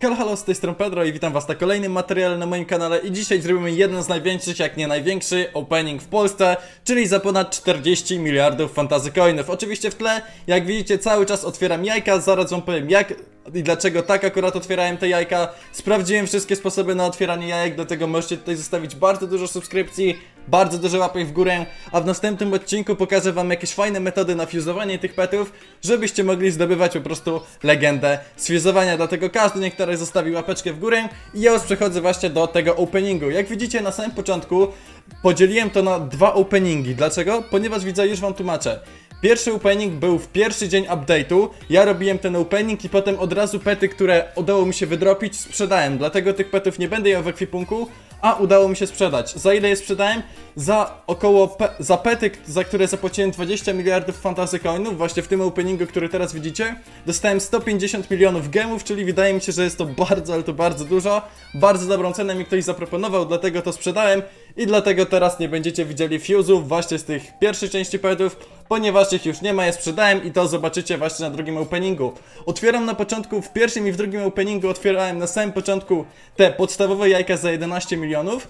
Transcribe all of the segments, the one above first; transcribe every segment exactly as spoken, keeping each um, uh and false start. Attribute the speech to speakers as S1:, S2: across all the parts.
S1: Halo, halo, z tej strony Pedro i witam was na kolejnym materiale na moim kanale i dzisiaj zrobimy jeden z największych, jak nie największy opening w Polsce, czyli za ponad czterdzieści miliardów fantasy coinów. Oczywiście w tle, jak widzicie, cały czas otwieram jajka, zaraz wam powiem jak i dlaczego tak akurat otwierałem te jajka. Sprawdziłem wszystkie sposoby na otwieranie jajek, dlatego możecie tutaj zostawić bardzo dużo subskrypcji, bardzo dużo łapek w górę, a w następnym odcinku pokażę wam jakieś fajne metody na fuzowanie tych petów, żebyście mogli zdobywać po prostu legendę z fuzowania, dlatego każdy niech teraz zostawi łapeczkę w górę i ja już przechodzę właśnie do tego openingu. Jak widzicie na samym początku podzieliłem to na dwa openingi. Dlaczego? Ponieważ widzę, już wam tłumaczę. Pierwszy opening był w pierwszy dzień update'u, ja robiłem ten opening i potem od razu pety, które udało mi się wydropić, sprzedałem. Dlatego tych petów nie będę miał w ekwipunku, a udało mi się sprzedać. Za ile je sprzedałem? Za około, pe za pety, za które zapłaciłem dwadzieścia miliardów fantasy coinów, właśnie w tym openingu, który teraz widzicie, dostałem sto pięćdziesiąt milionów gemów, czyli wydaje mi się, że jest to bardzo, ale to bardzo dużo. Bardzo dobrą cenę mi ktoś zaproponował, dlatego to sprzedałem i dlatego teraz nie będziecie widzieli fuse'ów właśnie z tych pierwszych części petów, ponieważ ich już nie ma, je sprzedałem i to zobaczycie właśnie na drugim openingu. Otwieram na początku, w pierwszym i w drugim openingu otwierałem na samym początku te podstawowe jajka za jedenaście milionów.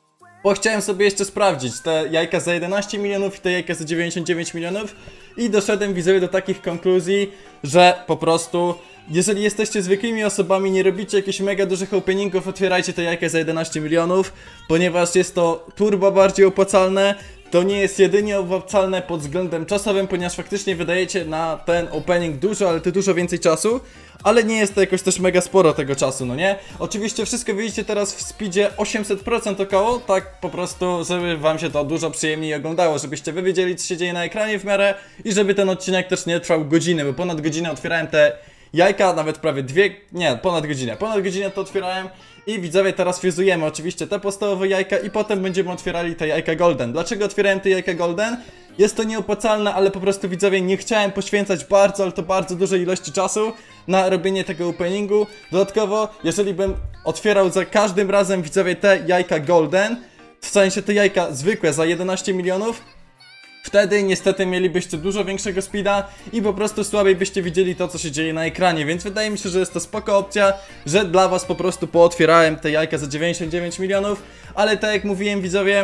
S1: Bo chciałem sobie jeszcze sprawdzić te jajka za jedenaście milionów i te jajka za dziewięćdziesiąt dziewięć milionów i doszedłem, widzowie, do takich konkluzji, że po prostu jeżeli jesteście zwykłymi osobami, nie robicie jakichś mega dużych openingów, otwierajcie te jajka za jedenaście milionów, ponieważ jest to turbo bardziej opłacalne. To nie jest jedynie opłacalne pod względem czasowym, ponieważ faktycznie wydajecie na ten opening dużo, ale to dużo więcej czasu. Ale nie jest to jakoś też mega sporo tego czasu, no nie? Oczywiście wszystko widzicie teraz w speedzie osiemset procent około, tak po prostu, żeby wam się to dużo przyjemniej oglądało, żebyście wy wiedzieli, co się dzieje na ekranie w miarę i żeby ten odcinek też nie trwał godziny, bo ponad godzinę otwierałem te jajka, nawet prawie dwie, nie, ponad godzinę, ponad godzinę to otwierałem. I widzowie, teraz fuzujemy oczywiście te podstawowe jajka i potem będziemy otwierali te jajka golden. Dlaczego otwierałem te jajka golden? Jest to nieopłacalne, ale po prostu, widzowie, nie chciałem poświęcać bardzo, ale to bardzo dużej ilości czasu na robienie tego openingu. Dodatkowo, jeżeli bym otwierał za każdym razem, widzowie, te jajka golden, w sensie te jajka zwykłe za jedenaście milionów, wtedy niestety mielibyście dużo większego speeda i po prostu słabiej byście widzieli to, co się dzieje na ekranie, więc wydaje mi się, że jest to spoko opcja, że dla was po prostu pootwierałem te jajka za dziewięćdziesiąt dziewięć milionów, ale tak jak mówiłem, widzowie,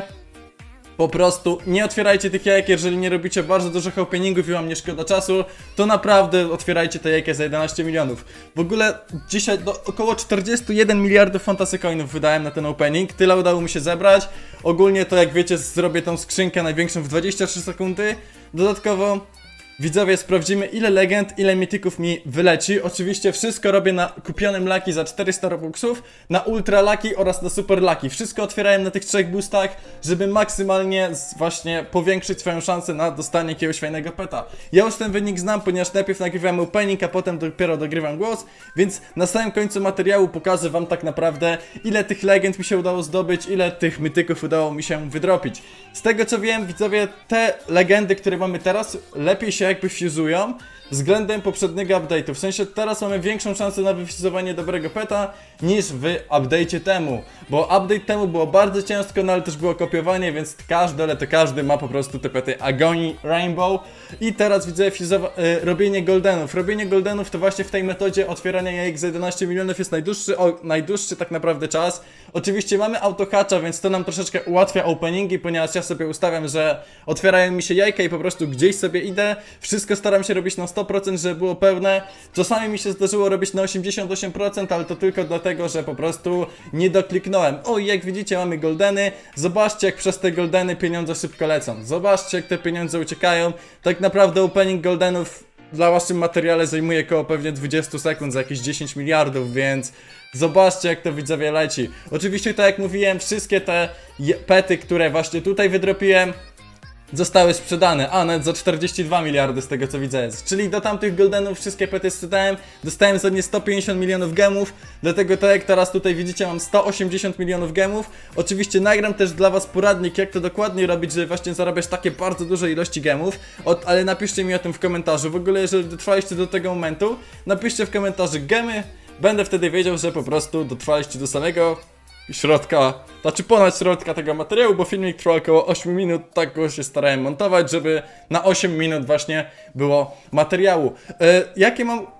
S1: po prostu nie otwierajcie tych jajek, jeżeli nie robicie bardzo dużych openingów i wam nie szkoda czasu, to naprawdę otwierajcie te jajka za jedenaście milionów. W ogóle dzisiaj do około czterdziestu jeden miliardów fantasy coinów wydałem na ten opening, tyle udało mi się zebrać. Ogólnie to, jak wiecie, zrobię tą skrzynkę największą w dwadzieścia trzy sekundy. Dodatkowo, widzowie, sprawdzimy, ile legend, ile mityków mi wyleci. Oczywiście wszystko robię na kupionym Lucky za czterysta robuxów, na Ultra Lucky oraz na Super Lucky. Wszystko otwierałem na tych trzech boostach, żeby maksymalnie właśnie powiększyć swoją szansę na dostanie jakiegoś fajnego peta. Ja już ten wynik znam, ponieważ najpierw nagrywałem opening, a potem dopiero dogrywam głos, więc na samym końcu materiału pokażę wam tak naprawdę, ile tych legend mi się udało zdobyć, ile tych mityków udało mi się wydropić. Z tego co wiem, widzowie, te legendy, które mamy teraz, lepiej się jakby fuzują względem poprzedniego update'u. W sensie teraz mamy większą szansę na wyfuzowanie dobrego peta niż w update'cie temu. Bo update temu było bardzo ciężko, no ale też było kopiowanie, więc każdy, ale to każdy ma po prostu te pety Agony, Rainbow. I teraz widzę fuzowa- y, robienie goldenów. Robienie goldenów to właśnie w tej metodzie otwierania jajek za jedenaście milionów jest najdłuższy, o, najdłuższy tak naprawdę czas. Oczywiście mamy autohatcha, więc to nam troszeczkę ułatwia openingi, ponieważ ja sobie ustawiam, że otwierają mi się jajka i po prostu gdzieś sobie idę. Wszystko staram się robić na sto procent, żeby było pełne. Czasami mi się zdarzyło robić na osiemdziesiąt osiem procent, ale to tylko dlatego, że po prostu nie dokliknąłem. O, i jak widzicie, mamy goldeny. Zobaczcie, jak przez te goldeny pieniądze szybko lecą. Zobaczcie, jak te pieniądze uciekają. Tak naprawdę opening goldenów dla waszym materiale zajmuje około pewnie dwadzieścia sekund za jakieś dziesięć miliardów, więc zobaczcie, jak to, widzowie, leci. Oczywiście, tak jak mówiłem, wszystkie te pety, które właśnie tutaj wydropiłem, zostały sprzedane, a nawet za czterdzieści dwa miliardy z tego co widzę. Czyli do tamtych goldenów wszystkie pety sprzedałem, dostałem za nie sto pięćdziesiąt milionów gemów, dlatego tak jak teraz tutaj widzicie, mam sto osiemdziesiąt milionów gemów. Oczywiście nagram też dla was poradnik, jak to dokładnie robić, żeby właśnie zarabiać takie bardzo duże ilości gemów. Od, ale napiszcie mi o tym w komentarzu. W ogóle, jeżeli dotrwaliście do tego momentu, napiszcie w komentarzu gemy, będę wtedy wiedział, że po prostu dotrwaliście do samego środka, znaczy ponad środka tego materiału, bo filmik trwał około osiem minut, tak go się starałem montować, żeby na osiem minut właśnie było materiału. Yy, jakie mam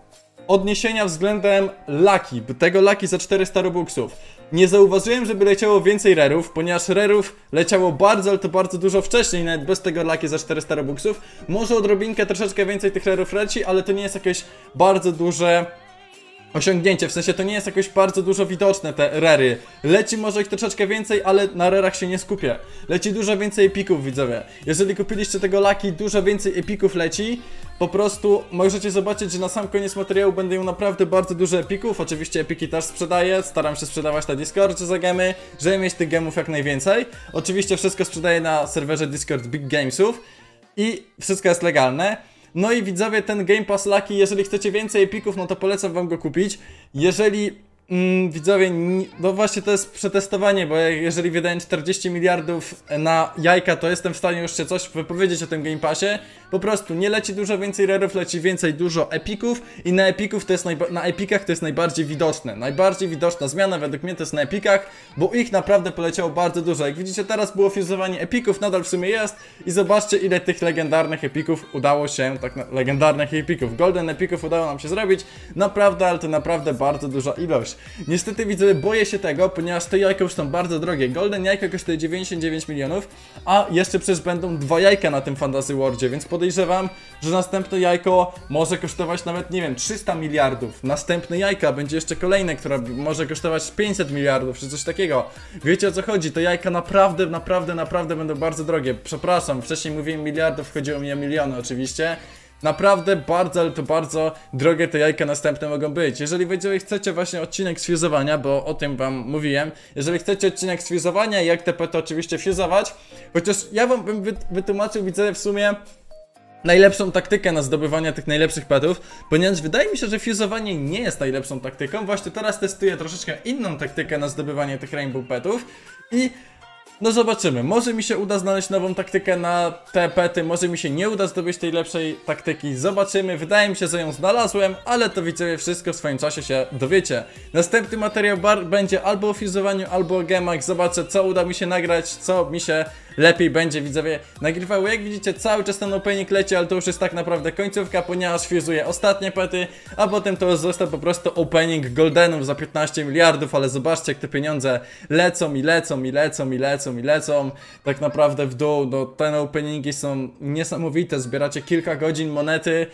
S1: odniesienia względem Lucky, tego Lucky za czterysta robuxów. Nie zauważyłem, żeby leciało więcej rarów, ponieważ rarów leciało bardzo, ale to bardzo dużo wcześniej, nawet bez tego Lucky za czterysta robuxów. Może odrobinkę, troszeczkę więcej tych rarów leci, ale to nie jest jakieś bardzo duże osiągnięcie, w sensie to nie jest jakoś bardzo dużo widoczne te rary. Leci może ich troszeczkę więcej, ale na rarach się nie skupię. Leci dużo więcej epików, widzowie. Jeżeli kupiliście tego Lucky, dużo więcej epików leci. Po prostu możecie zobaczyć, że na sam koniec materiału będę miał naprawdę bardzo dużo epików. Oczywiście epiki też sprzedaję, staram się sprzedawać na Discordzie za gemy, żeby mieć tych gemów jak najwięcej. Oczywiście wszystko sprzedaję na serwerze Discord Big Gamesów i wszystko jest legalne. No i widzowie, ten Game Pass Lucky, jeżeli chcecie więcej epików, no to polecam wam go kupić. Jeżeli mm, widzowie, no właśnie to jest przetestowanie, bo jeżeli wydałem czterdzieści miliardów na jajka, to jestem w stanie już się coś wypowiedzieć o tym Game Passie. Po prostu nie leci dużo więcej rarów, leci więcej dużo epików i na epików to jest na epikach to jest najbardziej widoczne. Najbardziej widoczna zmiana według mnie to jest na epikach, bo ich naprawdę poleciało bardzo dużo. Jak widzicie, teraz było fuzowanie epików, nadal w sumie jest i zobaczcie, ile tych legendarnych epików udało się, tak na, legendarnych epików, golden epików udało nam się zrobić. Naprawdę, ale to naprawdę bardzo duża ilość. Niestety widzowie, boję się tego, ponieważ te jajka już są bardzo drogie. Golden jajka kosztuje dziewięćdziesiąt dziewięć milionów, a jeszcze przecież będą dwa jajka na tym Fantasy Worldzie, więc podejrzewam, że następne jajko może kosztować nawet, nie wiem, trzysta miliardów. Następne jajka będzie jeszcze kolejne, które może kosztować pięćset miliardów, czy coś takiego. Wiecie, o co chodzi? To jajka naprawdę, naprawdę, naprawdę będą bardzo drogie. Przepraszam, wcześniej mówiłem miliardów, chodziło mi o miliony oczywiście. Naprawdę bardzo, ale to bardzo drogie te jajka następne mogą być. Jeżeli wy chcecie właśnie odcinek z fuzowania, bo o tym wam mówiłem, jeżeli chcecie odcinek z fuzowania i jak te pety oczywiście fuzować, chociaż ja wam bym wytłumaczył, widzę w sumie najlepszą taktykę na zdobywanie tych najlepszych petów, ponieważ wydaje mi się, że fuzowanie nie jest najlepszą taktyką. Właśnie teraz testuję troszeczkę inną taktykę na zdobywanie tych rainbow petów i no zobaczymy, może mi się uda znaleźć nową taktykę na te pety, może mi się nie uda zdobyć tej lepszej taktyki, zobaczymy. Wydaje mi się, że ją znalazłem, ale to widzowie wszystko w swoim czasie się dowiecie. Następny materiał będzie albo o fuzowaniu, albo o gemach, zobaczę co uda mi się nagrać, co mi się lepiej będzie widzowie nagrywało. Jak widzicie, cały czas ten opening leci, ale to już jest tak naprawdę końcówka, ponieważ fuzuję ostatnie pety, a potem to już został po prostu opening goldenów za piętnaście miliardów, ale zobaczcie jak te pieniądze lecą i lecą i lecą i lecą i lecą tak naprawdę w dół. No, te openingi są niesamowite, zbieracie kilka godzin monety,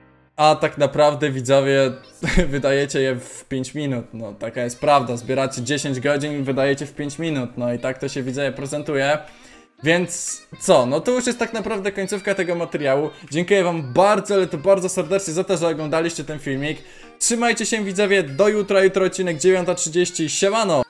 S1: a tak naprawdę widzowie wydajecie je w pięć minut, no taka jest prawda, zbieracie dziesięć godzin i wydajecie w pięć minut, no i tak to się widzowie prezentuje. Więc co, no to już jest tak naprawdę końcówka tego materiału. Dziękuję wam bardzo, ale to bardzo serdecznie za to, że oglądaliście ten filmik. Trzymajcie się widzowie, do jutra, jutro odcinek dziewiąta trzydzieści, siemano!